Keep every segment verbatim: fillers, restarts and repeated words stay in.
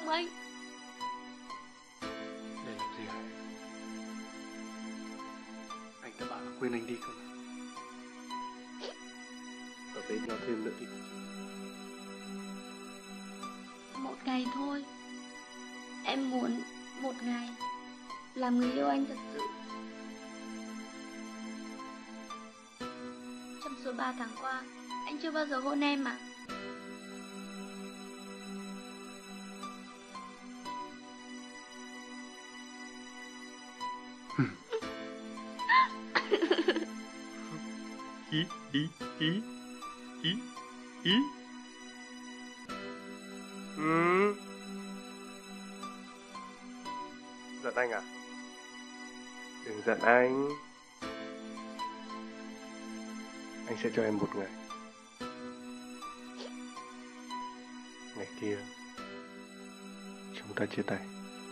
không anh? Để làm gì hả? Anh đã bảo là quên anh đi cơ mà. Ở bên nhau thêm nữa thì Một ngày thôi. Em muốn một ngày làm người yêu anh thật sự. Trong suốt ba tháng qua, anh chưa bao giờ hôn em mà. Ý, ý, ý, ý, ý. Ừ. Giận anh à? Đừng giận anh. Anh sẽ cho em một ngày. Ngày kia chúng ta chia tay.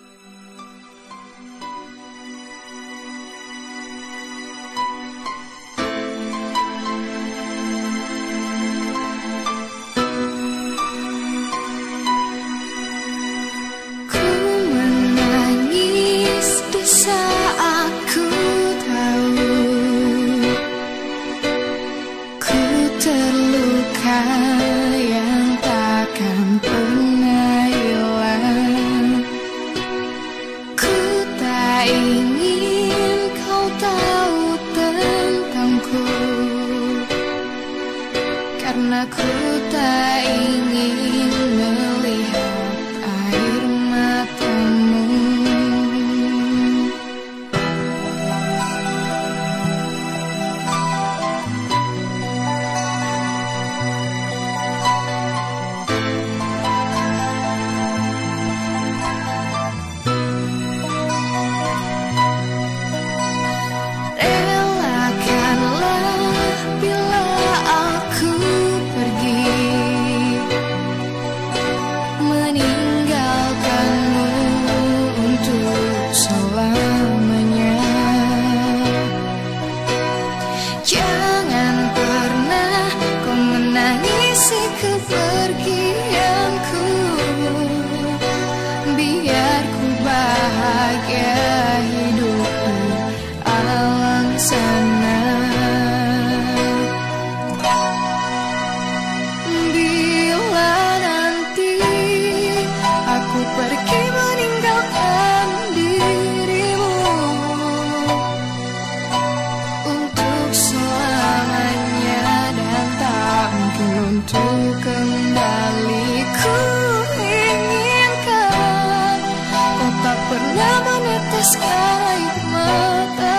Yang takkan pernah hilang. Ku tak ingin kau tahu tentangku, karena ku tak ingin melihat air matamu. Kepergianku, biar ku bahagia hidup di alam sana. Bila nanti aku pergi meninggalkan dirimu untuk selamanya dan tak mungkin untuk kembali, ku inginkan kau tak pernah menetes air mata.